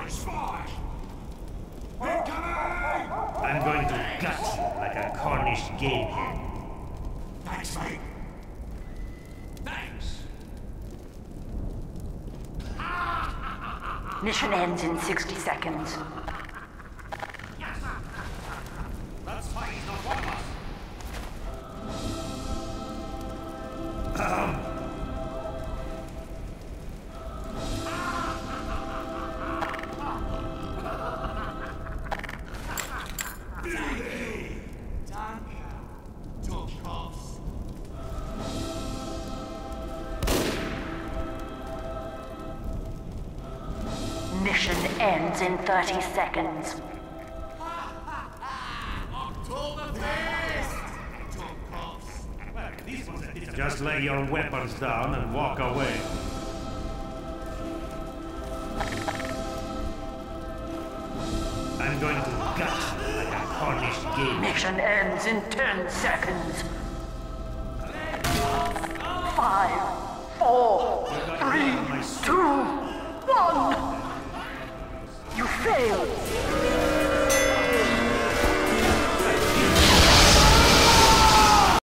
I'm going to gut you like a Cornish game hen. Thanks, mate. Thanks. Mission ends in 60 seconds. That's fine, he's not one of us. Mission ends in 30 seconds. Just lay your weapons down and walk away. I'm going to gut you like a Cornish game. Mission ends in 10 seconds. 5, 4, 3, 2, 1. You failed.